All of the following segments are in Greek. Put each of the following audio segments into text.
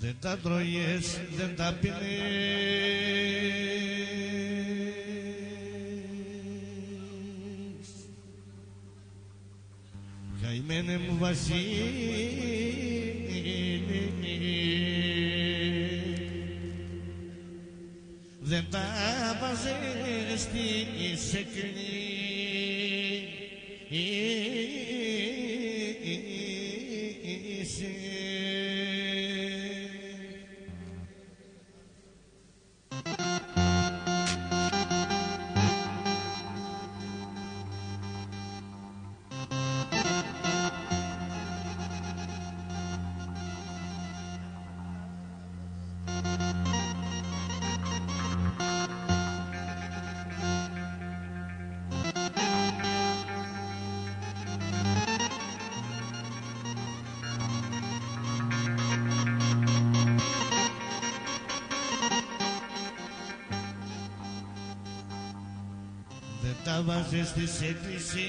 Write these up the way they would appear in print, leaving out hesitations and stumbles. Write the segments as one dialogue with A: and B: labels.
A: Δεν τα τρώγες, δεν τα πίνες. Καημένε μου Βασίλη, δεν τα βάζες στη σεκνή. Δεν τα βάζες στις εκκλησίες,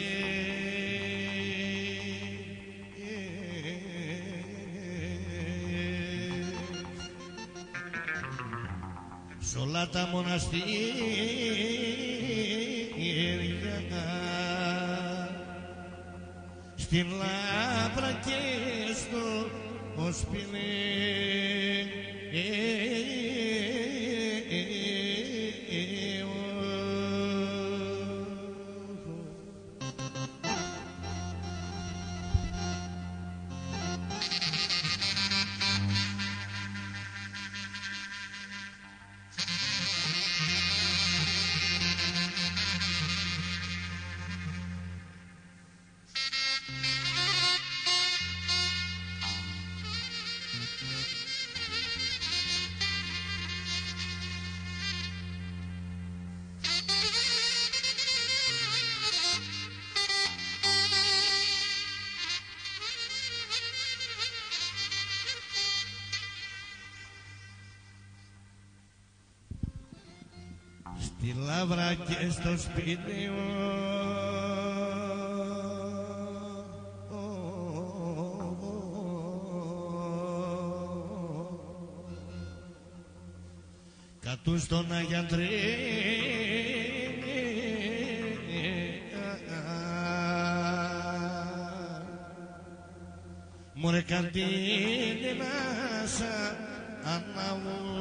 A: σ' όλα τα μοναστήρια, στην λάμπρα και στο οσπινέ. Στη λαύρα και στο σπίτι μου κατ' στον Αγιαντρή μωρέ καντίνη να σ' αναβώ.